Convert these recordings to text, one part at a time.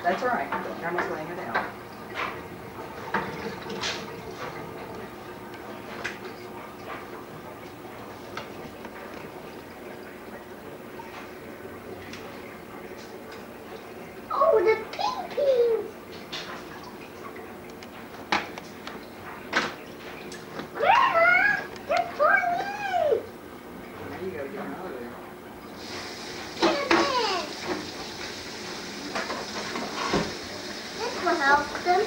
That's right. Grandma's laying it out. Oh, the pink pink. Grandma, they're for me. There you go, get another there. This will help them.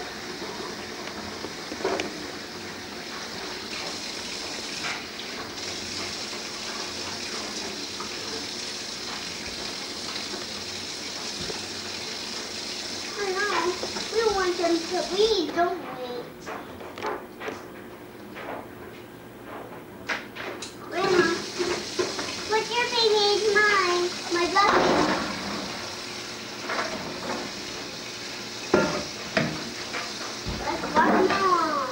I know. We want them to read, don't we? Grandma, what's your baby is mine? My lucky. Let's wash them all.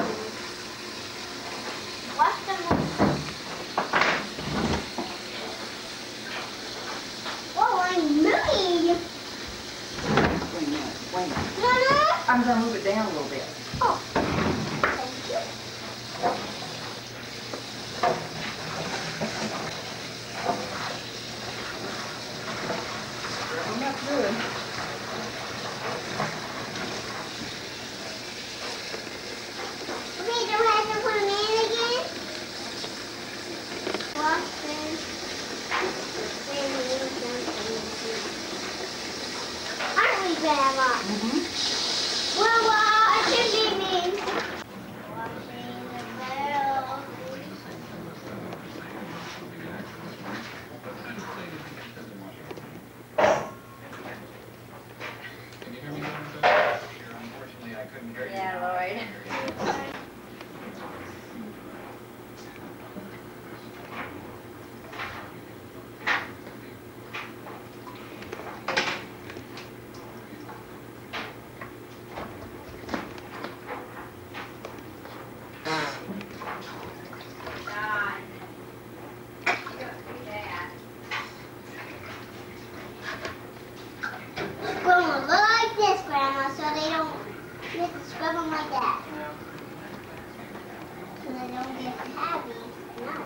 Wash them all. Oh, I'm moving. Wait a minute, wait a minute. Mama? I'm gonna move it down a little bit. Oh, thank you. I'm not good. Okay, do I have to put them in again? Wash them. Aren't we, Grandma? Mm-hmm. We're washing babies. Washing the barrel. Can you hear me now? Unfortunately, I couldn't hear you. Yeah, Lloyd. John. You don't do that. Scrub them like this, Grandma, so they don't. You have to scrub them like that. So they don't get heavy. No.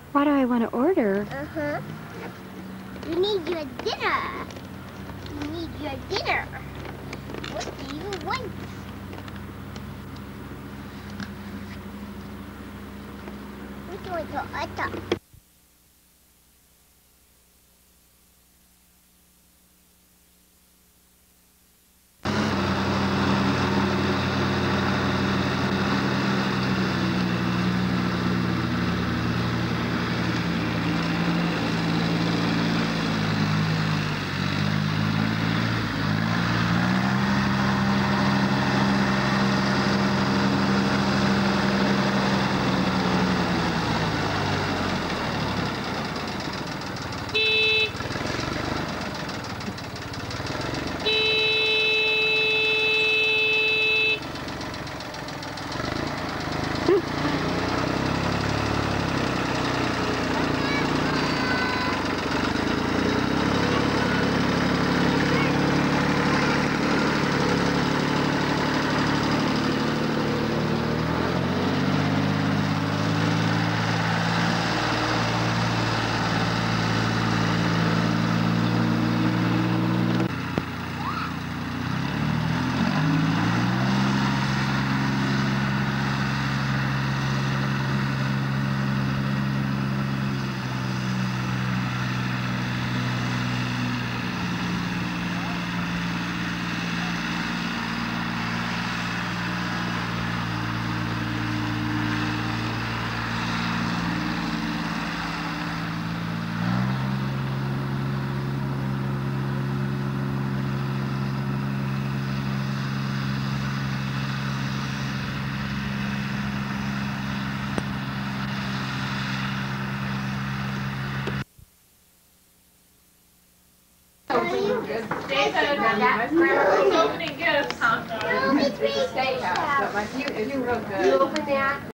What do I want to order? Uh-huh. You need your dinner. You need your dinner. What do you want? Which one's your other? David, grandma's opening gifts, huh? No, it's It's a steakhouse, but like you, it's real good. You open that.